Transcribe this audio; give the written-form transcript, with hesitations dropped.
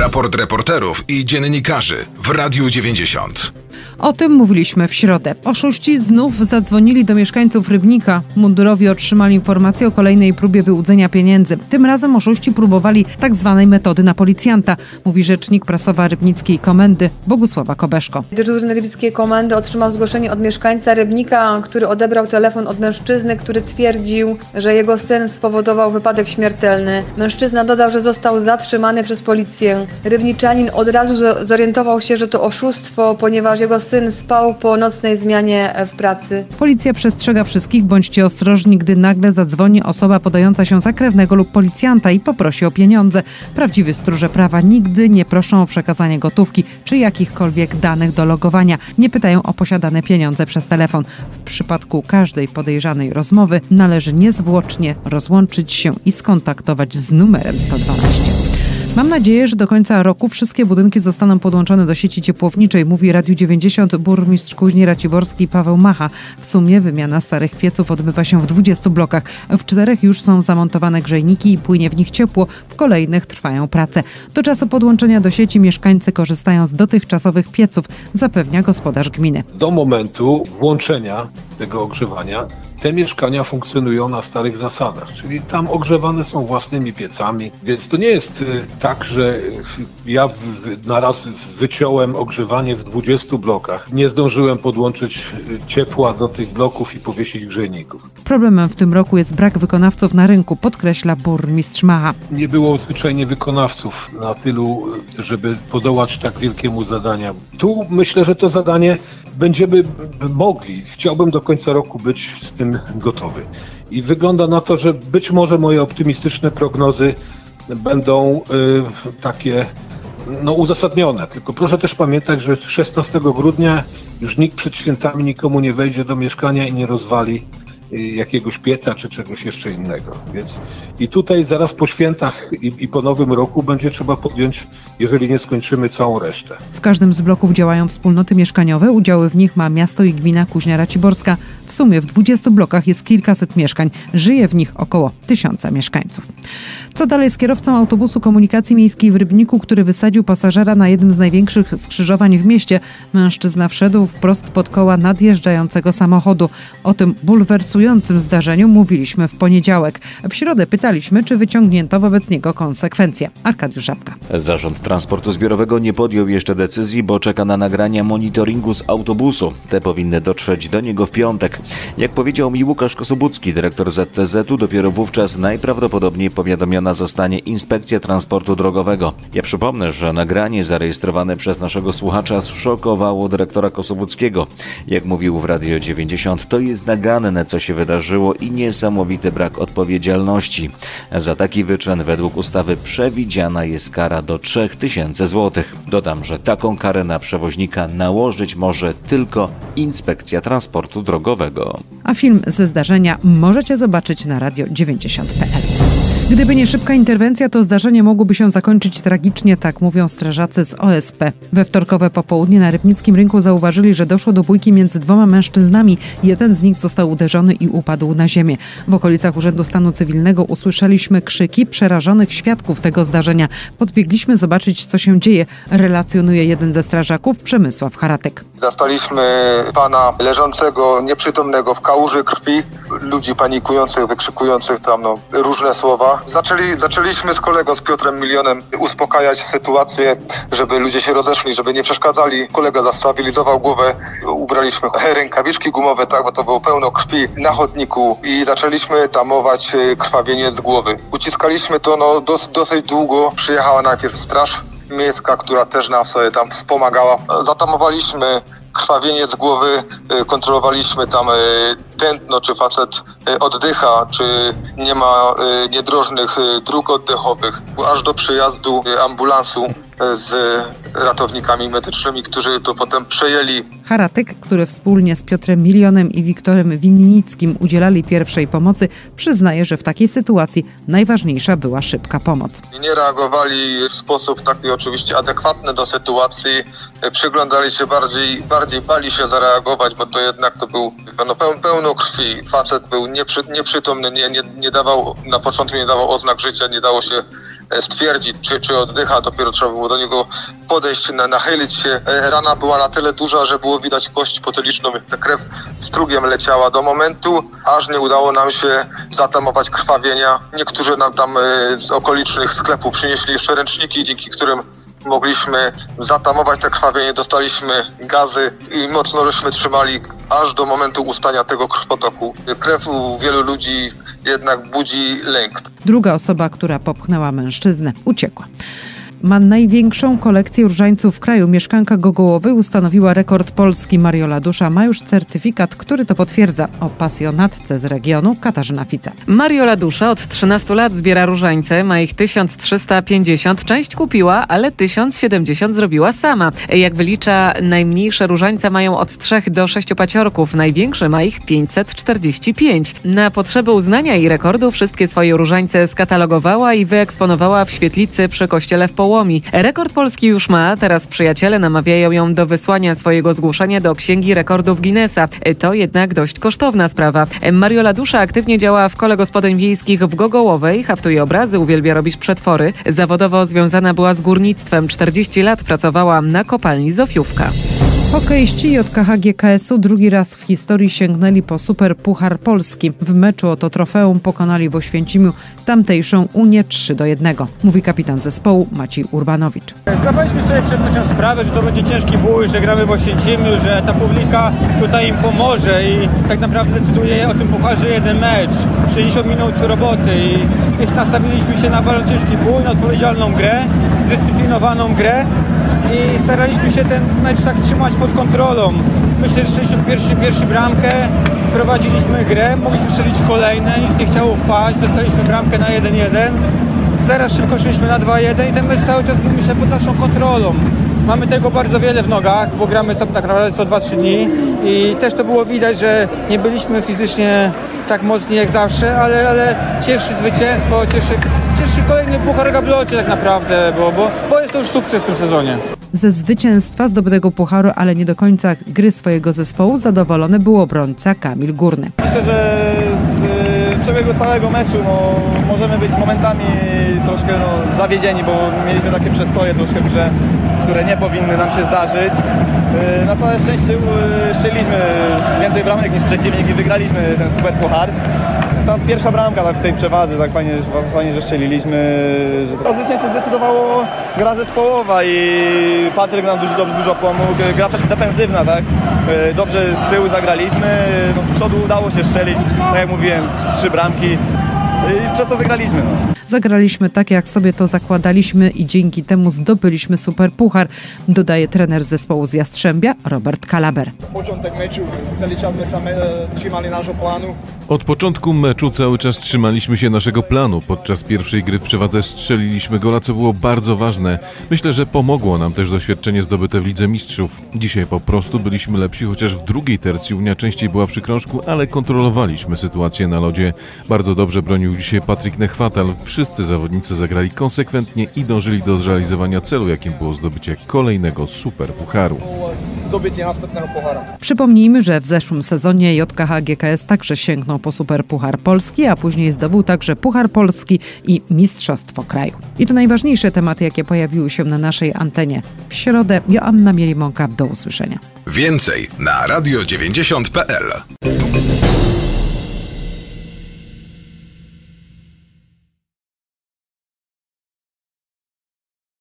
Raport reporterów i dziennikarzy w Radiu 90. O tym mówiliśmy w środę. Oszuści znów zadzwonili do mieszkańców Rybnika. Mundurowi otrzymali informację o kolejnej próbie wyłudzenia pieniędzy. Tym razem oszuści próbowali tzw. metody na policjanta, mówi rzecznik prasowa Rybnickiej Komendy Bogusława Kobeszko. Dyżurny Rybnickiej Komendy otrzymał zgłoszenie od mieszkańca Rybnika, który odebrał telefon od mężczyzny, który twierdził, że jego syn spowodował wypadek śmiertelny. Mężczyzna dodał, że został zatrzymany przez policję. Rybniczanin od razu zorientował się, że to oszustwo, ponieważ jego syn spał po nocnej zmianie w pracy. Policja przestrzega wszystkich, bądźcie ostrożni, gdy nagle zadzwoni osoba podająca się za krewnego lub policjanta i poprosi o pieniądze. Prawdziwi stróże prawa nigdy nie proszą o przekazanie gotówki czy jakichkolwiek danych do logowania. Nie pytają o posiadane pieniądze przez telefon. W przypadku każdej podejrzanej rozmowy należy niezwłocznie rozłączyć się i skontaktować z numerem 112. Mam nadzieję, że do końca roku wszystkie budynki zostaną podłączone do sieci ciepłowniczej, mówi Radiu 90 burmistrz Kuźni Raciborskiej Paweł Macha. W sumie wymiana starych pieców odbywa się w 20 blokach. W 4 już są zamontowane grzejniki i płynie w nich ciepło, w kolejnych trwają prace. Do czasu podłączenia do sieci mieszkańcy korzystają z dotychczasowych pieców, zapewnia gospodarz gminy. Do momentu włączenia tego ogrzewania te mieszkania funkcjonują na starych zasadach, czyli tam ogrzewane są własnymi piecami, więc to nie jest tak, że ja naraz wyciąłem ogrzewanie w 20 blokach. Nie zdążyłem podłączyć ciepła do tych bloków i powiesić grzejników. Problemem w tym roku jest brak wykonawców na rynku, podkreśla burmistrz Macha. Nie było zwyczajnie wykonawców na tylu, żeby podołać tak wielkiemu zadaniu. Tu myślę, że to zadanie będziemy mogli. Chciałbym do końca roku być z tym gotowy. I wygląda na to, że być może moje optymistyczne prognozy będą takie uzasadnione. Tylko proszę też pamiętać, że 16 grudnia już nikt przed świętami nikomu nie wejdzie do mieszkania i nie rozwali jakiegoś pieca czy czegoś jeszcze innego. Więc i tutaj zaraz po świętach i po nowym roku będzie trzeba podjąć, jeżeli nie skończymy, całą resztę. W każdym z bloków działają wspólnoty mieszkaniowe. Udziały w nich ma miasto i gmina Kuźnia Raciborska. W sumie w 20 blokach jest kilkaset mieszkań. Żyje w nich około 1000 mieszkańców. Co dalej z kierowcą autobusu komunikacji miejskiej w Rybniku, który wysadził pasażera na jednym z największych skrzyżowań w mieście? Mężczyzna wszedł wprost pod koła nadjeżdżającego samochodu. O tym bulwersującym zdarzeniu mówiliśmy w poniedziałek. W środę pytaliśmy, czy wyciągnięto wobec niego konsekwencje. Arkadiusz Żabka. Zarząd Transportu Zbiorowego nie podjął jeszcze decyzji, bo czeka na nagrania monitoringu z autobusu. Te powinny dotrzeć do niego w piątek. Jak powiedział mi Łukasz Kosobucki, dyrektor ZTZ-u, dopiero wówczas najprawdopodobniej powiadomiona zostanie Inspekcja Transportu Drogowego. Ja przypomnę, że nagranie zarejestrowane przez naszego słuchacza zszokowało dyrektora Kosobuckiego. Jak mówił w Radio 90, to jest naganne, co się wydarzyło i niesamowity brak odpowiedzialności. Za taki wyczyn według ustawy przewidziana jest kara do 3000 zł. Dodam, że taką karę na przewoźnika nałożyć może tylko Inspekcja Transportu Drogowego. A film ze zdarzenia możecie zobaczyć na radio90.pl. Gdyby nie szybka interwencja, to zdarzenie mogłoby się zakończyć tragicznie, tak mówią strażacy z OSP. We wtorkowe popołudnie na Rybnickim Rynku zauważyli, że doszło do bójki między 2 mężczyznami. Jeden z nich został uderzony i upadł na ziemię. W okolicach Urzędu Stanu Cywilnego usłyszeliśmy krzyki przerażonych świadków tego zdarzenia. Podbiegliśmy zobaczyć, co się dzieje, relacjonuje jeden ze strażaków, Przemysław Haratek. Zastaliśmy pana leżącego, nieprzytomnego w kałuży krwi, ludzi panikujących, wykrzykujących tam różne słowa. Zaczęliśmy z kolegą, z Piotrem Milionem uspokajać sytuację, żeby ludzie się rozeszli, żeby nie przeszkadzali. Kolega zastabilizował głowę, ubraliśmy rękawiczki gumowe, tak, bo to było pełno krwi na chodniku i zaczęliśmy tamować krwawienie z głowy. Uciskaliśmy to dosyć długo. Przyjechała najpierw straż miejska, która też nam sobie tam wspomagała. Zatamowaliśmy krwawienie z głowy, kontrolowaliśmy tam tętno, czy facet oddycha, czy nie ma niedrożnych dróg oddechowych, aż do przyjazdu ambulansu z ratownikami medycznymi, którzy to potem przejęli. Haratek, który wspólnie z Piotrem Milionem i Wiktorem Winnickim udzielali pierwszej pomocy, przyznaje, że w takiej sytuacji najważniejsza była szybka pomoc. Nie reagowali w sposób taki oczywiście adekwatny do sytuacji, przyglądali się bardziej bali się zareagować, bo to jednak to był pełno krwi. Facet był nieprzytomny, na początku nie dawał oznak życia, nie dało się stwierdzić, czy oddycha. Dopiero trzeba było do niego podejść, nachylić się. Rana była na tyle duża, że było widać kość potyliczną. Ta krew strugiem leciała do momentu, aż nie udało nam się zatamować krwawienia. Niektórzy nam tam z okolicznych sklepów przynieśli jeszcze ręczniki, dzięki którym mogliśmy zatamować te krwawienie, dostaliśmy gazy i mocno żeśmy trzymali aż do momentu ustania tego krwotoku. Krew u wielu ludzi jednak budzi lęk. Druga osoba, która popchnęła mężczyznę, uciekła. Ma największą kolekcję różańców w kraju. Mieszkanka Gogołowy ustanowiła rekord Polski. Mariola Dusza ma już certyfikat, który to potwierdza. O pasjonatce z regionu Katarzyna Fica. Mariola Dusza od 13 lat zbiera różańce. Ma ich 1350. Część kupiła, ale 1070 zrobiła sama. Jak wylicza, najmniejsze różańce mają od 3 do 6 paciorków. Największe ma ich 545. Na potrzeby uznania jej rekordu wszystkie swoje różańce skatalogowała i wyeksponowała w świetlicy przy kościele w Połomi. Rekord Polski już ma, teraz przyjaciele namawiają ją do wysłania swojego zgłoszenia do Księgi Rekordów Guinnessa. To jednak dość kosztowna sprawa. Mariola Dusza aktywnie działa w Kole Gospodyń Wiejskich w Gogołowej, haftuje obrazy, uwielbia robić przetwory. Zawodowo związana była z górnictwem. 40 lat pracowała na kopalni Zofiówka. Hokeiści JKH GKS-u drugi raz w historii sięgnęli po Superpuchar Polski. W meczu o to trofeum pokonali w Oświęcimiu tamtejszą Unię 3-1. Mówi kapitan zespołu Maciej Urbanowicz. Zdawaliśmy sobie przed meczem sprawę, że to będzie ciężki bój, że gramy w Oświęcimiu, że ta publika tutaj im pomoże i tak naprawdę decyduje o tym pucharze jeden mecz. 60 minut roboty i nastawiliśmy się na bardzo ciężki bój, na odpowiedzialną grę, zdyscyplinowaną grę. I staraliśmy się ten mecz tak trzymać pod kontrolą. Myślę, że 61 bramkę, prowadziliśmy grę, mogliśmy strzelić kolejne, nic nie chciało wpaść, dostaliśmy bramkę na 1-1. Zaraz szybko szliśmy na 2-1 i ten mecz cały czas był, myślę, pod naszą kontrolą. Mamy tego bardzo wiele w nogach, bo gramy tak naprawdę co 2-3 dni i też to było widać, że nie byliśmy fizycznie tak mocni jak zawsze, ale cieszy zwycięstwo, cieszy kolejny puchar gablocie tak naprawdę, bo jest to już sukces w tym sezonie. Ze zwycięstwa zdobytego pucharu, ale nie do końca gry swojego zespołu zadowolony był obrońca Kamil Górny. Myślę, że z przebiegu całego meczu możemy być momentami troszkę zawiedzieni, bo mieliśmy takie przestoje troszkę w grze, które nie powinny nam się zdarzyć. Na całe szczęście strzeliliśmy więcej bramek niż przeciwnik i wygraliśmy ten super puchar. Ta pierwsza bramka tak w tej przewadze, tak fajnie, że strzeliliśmy. Że zwycięstwo zdecydowało gra zespołowa i Patryk nam dużo pomógł. Gra defensywna, tak? Dobrze z tyłu zagraliśmy, z przodu udało się strzelić, tak jak mówiłem, 3 bramki. I przez to wygraliśmy. Zagraliśmy tak, jak sobie to zakładaliśmy i dzięki temu zdobyliśmy Superpuchar, dodaje trener zespołu z Jastrzębia Robert Kalaber. Początek meczu cały czas trzymali naszego planu. Od początku meczu cały czas trzymaliśmy się naszego planu. Podczas pierwszej gry w przewadze strzeliliśmy gola, co było bardzo ważne. Myślę, że pomogło nam też doświadczenie zdobyte w Lidze Mistrzów. Dzisiaj po prostu byliśmy lepsi, chociaż w drugiej tercji Unia częściej była przy krążku, ale kontrolowaliśmy sytuację na lodzie. Bardzo dobrze bronił dzisiaj Patryk Nechwatal. Wszyscy zawodnicy zagrali konsekwentnie i dążyli do zrealizowania celu, jakim było zdobycie kolejnego Superpucharu. Zdobycie następnego puchara. Przypomnijmy, że w zeszłym sezonie JKH GKS także sięgnął po Superpuchar Polski, a później zdobył także Puchar Polski i Mistrzostwo Kraju. I to najważniejsze tematy, jakie pojawiły się na naszej antenie. W środę Joanna Mielimonka. Do usłyszenia. Więcej na radio90.pl.